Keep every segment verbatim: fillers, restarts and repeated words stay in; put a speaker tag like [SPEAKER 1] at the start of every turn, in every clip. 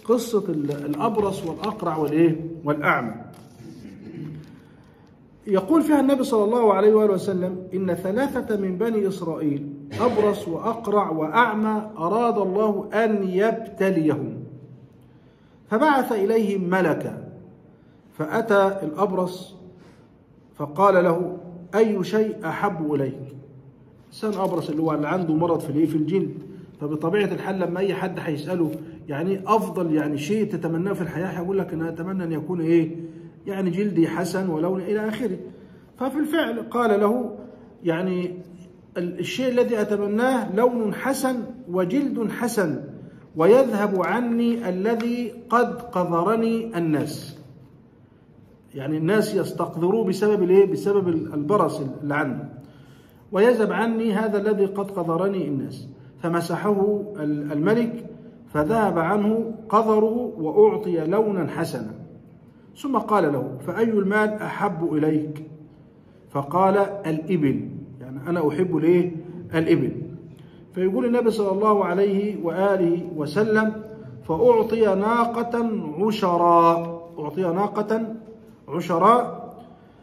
[SPEAKER 1] قصة الأبرص والأقرع والإيه والأعمى. يقول فيها النبي صلى الله عليه وآله وسلم: إن ثلاثة من بني إسرائيل أبرص وأقرع وأعمى أراد الله أن يبتليهم، فبعث إليهم ملكا، فأتى الأبرص فقال له: أي شيء أحب إليك؟ إنسان أبرص اللي هو اللي عنده مرض في الإيه في الجلد، فبطبيعة الحال لما أي حد هيسأله يعني أفضل يعني شيء تتمناه في الحياة هيقول لك أنا أتمنى أن يكون إيه يعني جلدي حسن ولون إلى آخره. ففي الفعل قال له يعني الشيء الذي أتمناه لون حسن وجلد حسن، ويذهب عني الذي قد قذرني الناس. يعني الناس يستقذروه بسبب الايه؟ بسبب البرص اللي عنده، ويذهب عني هذا الذي قد قذرني الناس. فمسحه الملك فذهب عنه قذره وأعطي لونا حسنا. ثم قال له: فأي المال أحب إليك؟ فقال: الإبل، يعني أنا أحب ليه الإبل. فيقول النبي صلى الله عليه وآله وسلم: فأعطي ناقة عشراء، أعطي ناقة عشراء.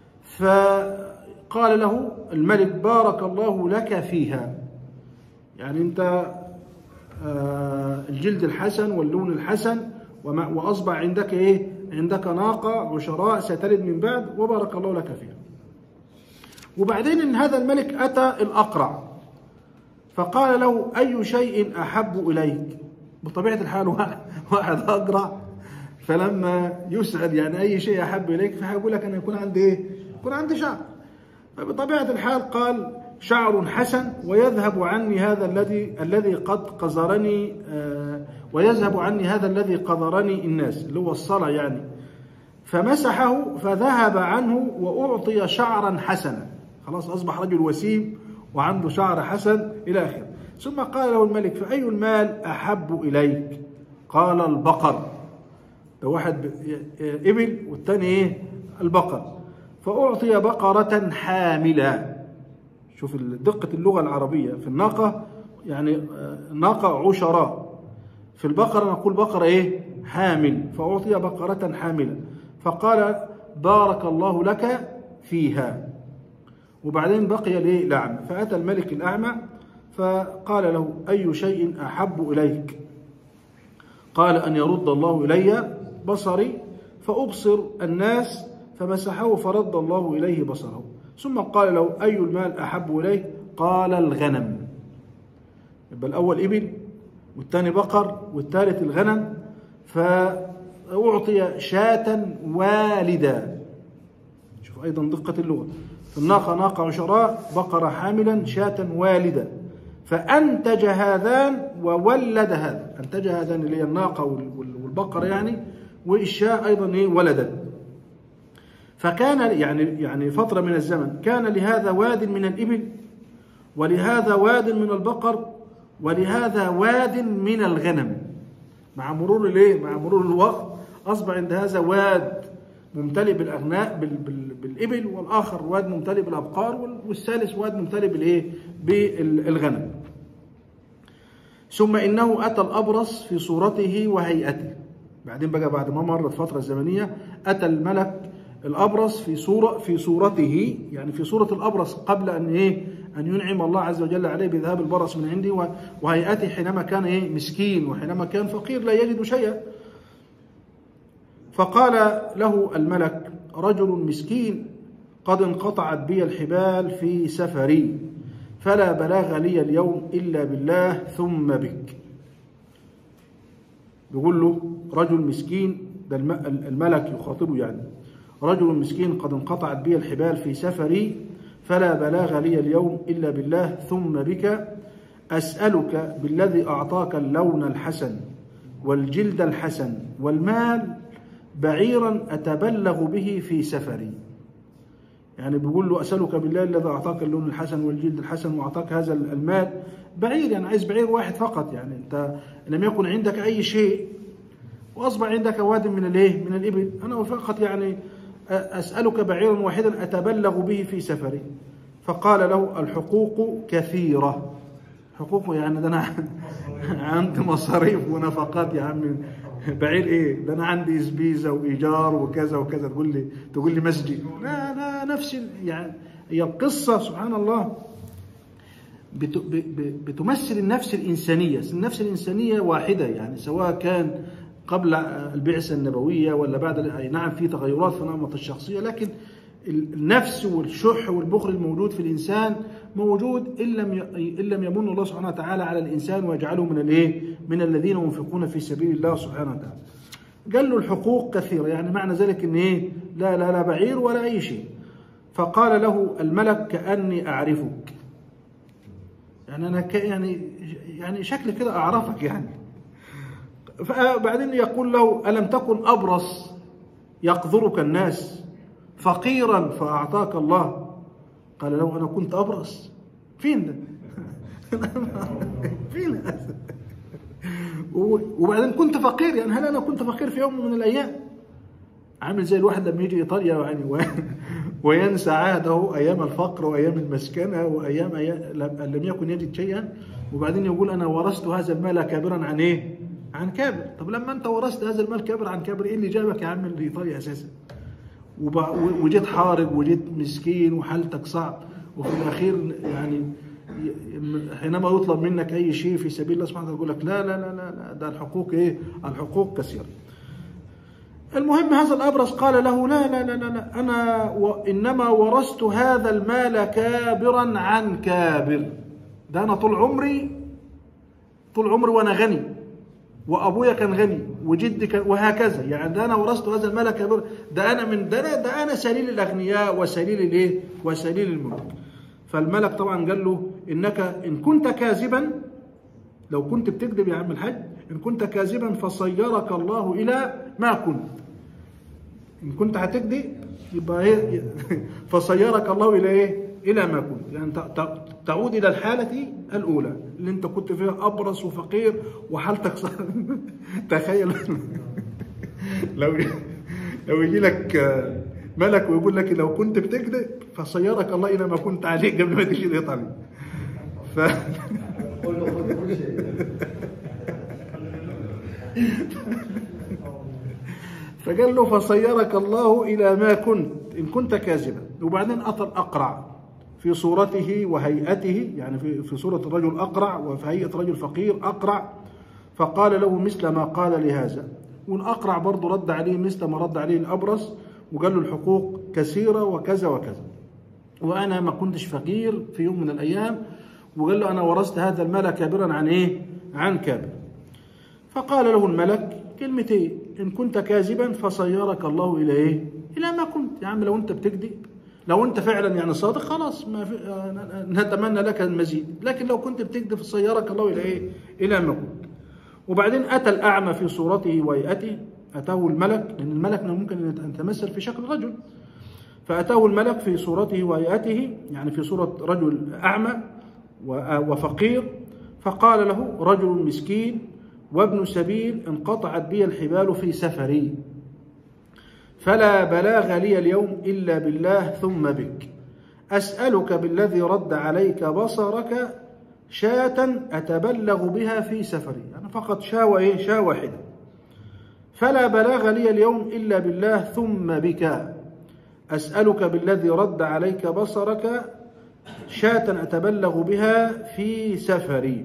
[SPEAKER 1] فقال له الملك: بارك الله لك فيها، يعني أنت الجلد الحسن واللون الحسن، وأصبح عندك إيه؟ عندك ناقة عشراء ستلد من بعد، وبارك الله لك فيها. وبعدين إن هذا الملك أتى الأقرع فقال له: أي شيء أحب إليك؟ بطبيعة الحال واحد أقرع، فلما يسأل يعني أي شيء أحب إليك فهيقول لك أن يكون عندي إيه؟ يكون عندي شعر. فبطبيعة الحال قال: شعر حسن، ويذهب عني هذا الذي الذي قد قذرني، آه ويذهب عني هذا الذي قذرني الناس، اللي هو الصلع يعني. فمسحه فذهب عنه وأعطي شعرا حسنا، خلاص أصبح رجل وسيم وعنده شعر حسن إلى آخره. ثم قال له الملك: فأي المال أحب إليك؟ قال: البقر. ده واحد إبل والثاني إيه؟ البقر. فأعطي بقرة حاملة. شوف دقة اللغة العربية في الناقة، يعني ناقة عشراء، في البقرة نقول بقرة إيه؟ حامل. فأعطي بقرة حاملة، فقال: بارك الله لك فيها. وبعدين بقي ليه الأعمى، فأتى الملك الأعمى فقال له: أي شيء أحب إليك؟ قال: أن يرد الله إلي بصري فأبصر الناس. فمسحه فرد الله إليه بصره. ثم قال له: أي المال أحب إليك؟ قال: الغنم. يبقى الأول إبل والثاني بقر والثالث الغنم. فأعطي شاة والدة. شوف أيضا دقة اللغة، في الناقة ناقة عشراء، بقرة حاملا، شاة والدة. فأنتج هذان وولد هذا، أنتج هذان اللي هي الناقة والبقرة يعني، والشاة أيضا إيه؟ ولدت. فكان يعني يعني فترة من الزمن كان لهذا واد من الإبل، ولهذا واد من البقر، ولهذا واد من الغنم. مع مرور الايه؟ مع مرور الوقت أصبح عند هذا واد ممتلئ بالأغناء بالإبل، والآخر واد ممتلئ بالأبقار، والثالث واد ممتلئ بالإيه؟ بالغنم. ثم إنه أتى الأبرص في صورته وهيئته. بعدين بقى بعد ما مرت فترة زمنية أتى الملك الأبرص في صورة في صورته، يعني في صورة الأبرص قبل أن إيه؟ أن ينعم الله عز وجل عليه بذهاب البرص من عنده، وهيئته حينما كان إيه؟ مسكين، وحينما كان فقير لا يجد شيئا. فقال له الملك: رجل مسكين قد انقطعت بي الحبال في سفري، فلا بلاغ لي اليوم إلا بالله ثم بك. بيقول له رجل مسكين، ده الملك يخاطبه يعني: رجل مسكين قد انقطعت بي الحبال في سفري، فلا بلاغ لي اليوم إلا بالله ثم بك. أسألك بالذي أعطاك اللون الحسن والجلد الحسن والمال بعيرا أتبلغ به في سفري. يعني بيقول له: أسألك بالله الذي أعطاك اللون الحسن والجلد الحسن وأعطاك هذا المال، بعير يعني عايز بعير واحد فقط. يعني أنت لم يكن عندك أي شيء وأصبح عندك واد من الإيه؟ من الإبل. أنا فقط يعني أسألك بعيرا واحدا أتبلغ به في سفري. فقال له: الحقوق كثيرة. حقوق يعني ده أنا عندي مصاريف ونفقات يا عم، بعير ايه ده؟ انا عندي سبيزه وايجار وكذا وكذا، تقول لي تقول لي مسجد؟ لا لا، نفس يعني هي القصه سبحان الله بتمثل النفس الانسانيه. النفس الانسانيه واحده يعني، سواء كان قبل البعثه النبويه ولا بعد. نعم في تغيرات في نمط الشخصيه، لكن النفس والشح والبخل الموجود في الانسان موجود ان لم ان لم يمن الله سبحانه وتعالى على الانسان ويجعله من الايه؟ من الذين ينفقون في سبيل الله سبحانه وتعالى. قال له الحقوق كثيره، يعني معنى ذلك ان ايه؟ لا لا لا بعير ولا اي شيء. فقال له الملك كاني اعرفك، يعني انا ك يعني يعني شكل كده اعرفك يعني. فبعدين يقول له الم تكن ابرص يقذرك الناس فقيرا فأعطاك الله؟ قال له أنا كنت أبرص؟ فين ده؟ فين؟ وبعدين كنت فقير، يعني هل أنا كنت فقير في يوم من الأيام؟ عامل زي الواحد لما يجي إيطاليا يعني وينسى عهده أيام الفقر وأيام المسكنة وأيام لم يكن يجد شيئا، وبعدين يقول أنا ورثت هذا المال كابرا عن إيه؟ عن كابر. طب لما أنت ورثت هذا المال كابر عن كابر، إيه اللي جابك يا عم لإيطاليا أساسا؟ وجيت حارب وجيت مسكين وحالتك صعب، وفي الأخير يعني حينما يطلب منك أي شيء في سبيل الله سبحانه وتعالى يقول لك لا لا لا لا ده الحقوق إيه؟ الحقوق كثيرة. المهم هذا الأبرص قال له لا لا لا لا أنا وإنما ورثت هذا المال كابرا عن كابر. ده أنا طول عمري طول عمري وأنا غني، وابويا كان غني وجدي كان وهكذا، يعني ده انا ورثت هذا المال كبير، ده انا من ده أنا ده انا سليل الاغنياء وسليل الايه؟ وسليل الملوك. فالملك طبعا قال له انك ان كنت كاذبا، لو كنت بتكذب يا عم الحاج، ان كنت كاذبا فصيرك الله الى ما كنت. ان كنت هتكذب يبقى ايه؟ فصيرك الله الى ايه؟ الى ما كنت، يعني تعود الى الحاله الاولى اللي انت كنت فيها ابرص وفقير وحالتك صح. تخيل لو لو يجي لك ملك ويقول لك لو كنت بتكذب فصيرك الله الى ما كنت عليه قبل ما تجي ايطاليا. ف فقال له فصيرك الله الى ما كنت ان كنت كاذبا. وبعدين اتى الاقرع في صورته وهيئته، يعني في في صورة الرجل أقرع وفي هيئة رجل فقير أقرع، فقال له مثل ما قال لهذا. والأقرع برضه رد عليه مثل ما رد عليه الأبرص، وقال له الحقوق كثيرة وكذا وكذا، وأنا ما كنتش فقير في يوم من الأيام، وقال له أنا ورثت هذا المال كابرا عن إيه؟ عن كابر. فقال له الملك كلمتين: إن كنت كاذبا فصيرك الله إلى إيه؟ إلى ما كنت. يا عم لو أنت بتكذب، لو انت فعلا يعني صادق خلاص ما في نتمنى لك المزيد، لكن لو كنت بتكذب فصيرك الله الى ايه؟ الى ما كنت. وبعدين اتى الاعمى في صورته وهيئته، اتاه الملك، لان الملك ممكن ان يتمثل في شكل رجل، فاتاه الملك في صورته وهيئته، يعني في صوره رجل اعمى وفقير، فقال له: رجل مسكين وابن سبيل انقطعت بي الحبال في سفري، فلا بلاغ لي اليوم إلا بالله ثم بك، أسألك بالذي رد عليك بصرك شاة أتبلغ بها في سفري. أنا فقط شاة وإيه؟ شاة واحدة. فلا بلاغ لي اليوم إلا بالله ثم بك، أسألك بالذي رد عليك بصرك شاة أتبلغ بها في سفري.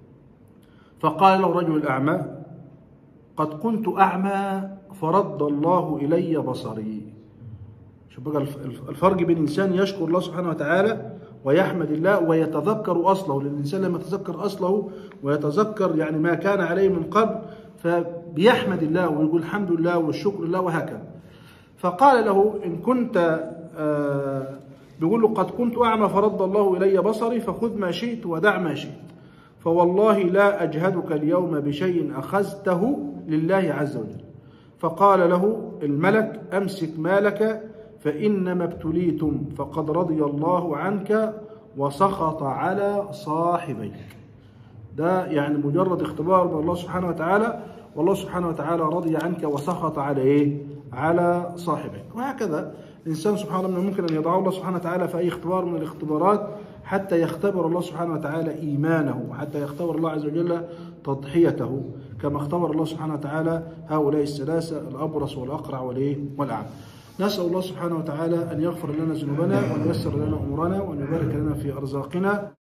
[SPEAKER 1] فقال له الرجل الأعمى: قد كنت أعمى فرد الله إلي بصري. شوف بقى الفرق بين إنسان يشكر الله سبحانه وتعالى ويحمد الله ويتذكر أصله، لأن الإنسان لما يتذكر أصله ويتذكر يعني ما كان عليه من قبل فبيحمد الله ويقول الحمد لله والشكر لله وهكذا. فقال له: إن كنت آه بيقول له: قد كنت أعمى فرد الله إلي بصري، فخذ ما شئت ودع ما شئت، فوالله لا أجهدك اليوم بشيء أخذته لله عز وجل. فقال له الملك: أمسك مالك فإنما ابتليتم فقد رضي الله عنك وسخط على صاحبيك. ده يعني مجرد اختبار من الله سبحانه وتعالى، والله سبحانه وتعالى رضي عنك وسخط على ايه؟ على صاحبيك. وهكذا الإنسان سبحانه الله ممكن أن يضعه الله سبحانه وتعالى في أي اختبار من الاختبارات حتى يختبر الله سبحانه وتعالى إيمانه، وحتى يختبر الله عز وجل تضحيته. كما اختبر الله سبحانه وتعالى هؤلاء الثلاثة الأبرص والأقرع والأعمى. نسأل الله سبحانه وتعالى أن يغفر لنا ذنوبنا وأن ييسر لنا أمورنا وأن يبارك لنا في أرزاقنا.